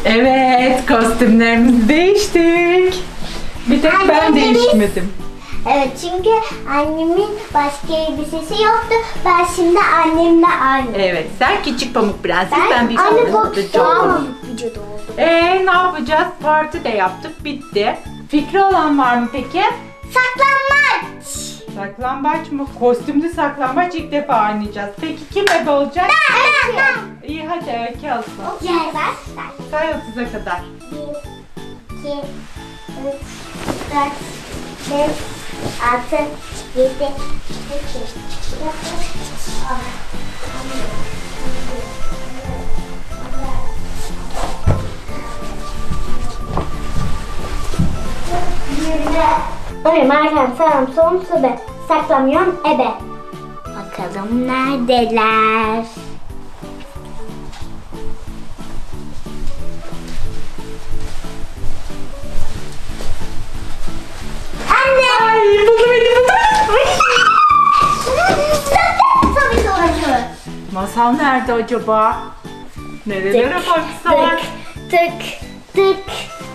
Evet, kostümlerimizi değiştik. Bir tek ben değişmedim. Evet, çünkü annemin başka elbisesi yoktu. Ben şimdi annemle aynı. Evet, sen küçük pamuk prenses, ben bir anne pamuk vücudu oldu. Ne yapacağız? Parti de yaptık, bitti. Fikri olan var mı peki? Saklanmaç. Saklambaç mı? Kostümlü saklambaç ilk defa oynayacağız. Peki kim ebe olacak? Ben. İyi hadi Öykü alsın. Gel ver. Say 30'a kadar. 1, 2, 3, 4, 5, 6, 7, 8, 9, 10. Oyum arkan sağım solum sobe. Saklamıyorum ebe. Bakalım neredeler? Anne! Ay buldum beni buldum. Tabii doğru. Masal nerede acaba? Nerelere baksak? Tık tık.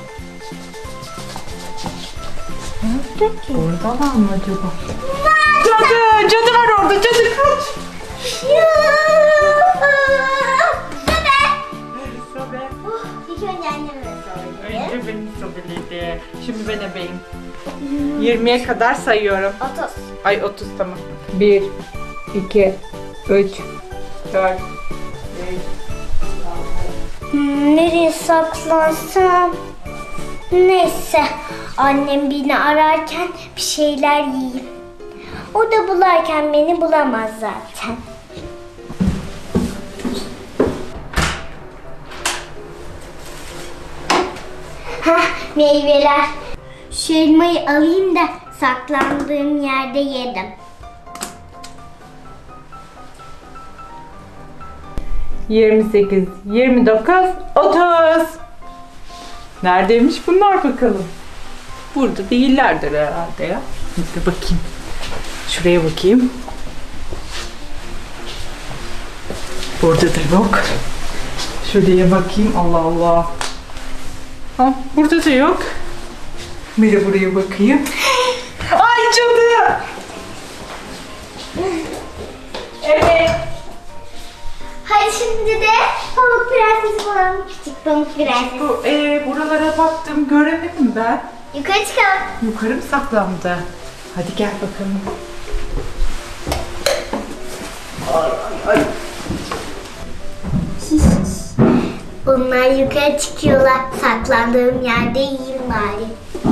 Oradalar mı acaba? Cadı! Cadı var orada! Cadı kaç! Sobe. İlk önce anneme söyleyeyim. Önce beni sobeledi. Şimdi ben ebeyim. 20'ye kadar sayıyorum. 30. Ay 30 tamam. 1, 2, 3, 4, 5. Nereye saklansam? Neyse, annem beni ararken bir şeyler yiyeyim. O da bularken beni bulamaz zaten. Hah, meyveler. Şu elmayı alayım da saklandığım yerde yedim. 28, 29, 30. Neredeymiş bunlar bakalım. Burada değillerdir herhalde ya. Bir bakayım. Şuraya bakayım. Burada da yok. Şuraya bakayım. Allah Allah. Ha, burada da yok. Bir de buraya bakayım. Ay cadı! Evet. Hadi şimdi de Pamuk Prensesi bulalım. Küçük Pamuk Prenses. Buralara baktım göremedim ben. Yukarı çıkalım. Yukarı mı saklandı? Hadi gel bakalım. Ay ay ay. Bunlar yukarı çıkıyorlar. Saklandığım yerde yiyeyim bari.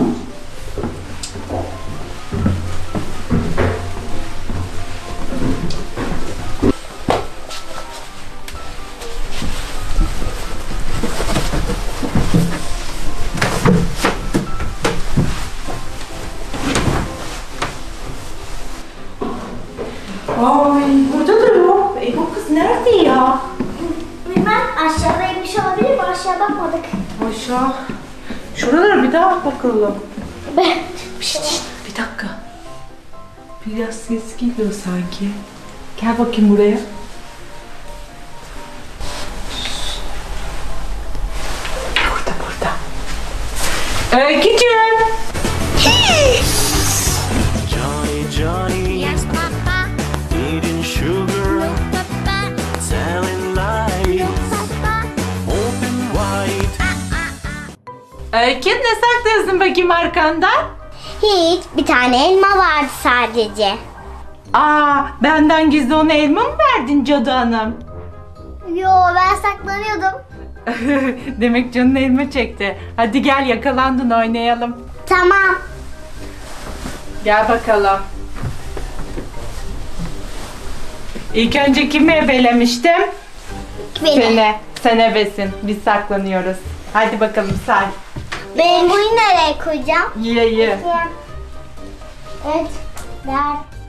Ay burada da yok. Bu kız nerede ya? Bilmem, aşağıdaymış olabilir mi? Aşağı bakmadık. Aşağı. Şuralara bir daha bakalım. Ben. Bir dakika. Biraz ses geliyor sanki. Gel bakayım buraya. Burada burada. Öykücüğüm. Johnny, Johnny, Yes, Papa. eating sugar, Papa. telling lies, Papa. open wide. Öykü ne saklıyorsun bakayım arkandan? Hiç, bir tane elma vardı sadece. Benden gizli ona elma mı verdin cadı hanım? Yo, ben saklanıyordum. Demek canın elma çekti. Hadi gel yakalandın oynayalım. Tamam. Gel bakalım. İlk önce kimi ebelemiştim? Beni. Seni. Sen ebesin. Biz saklanıyoruz. Hadi bakalım say. Ben bunu nereye koyacağım? Ye ye. 3, 4,